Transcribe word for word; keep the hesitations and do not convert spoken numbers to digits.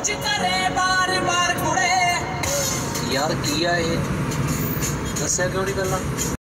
ਵਿੱਚ ਕਰੇ ਬਾਰ ਬਾਰ ਕੁੜੇ। ਯਾਰ ਕੀ ਆ ਇਹ, ਦੱਸਿਆ ਕਿਉਂ ਨਹੀਂ ਪਹਿਲਾਂ?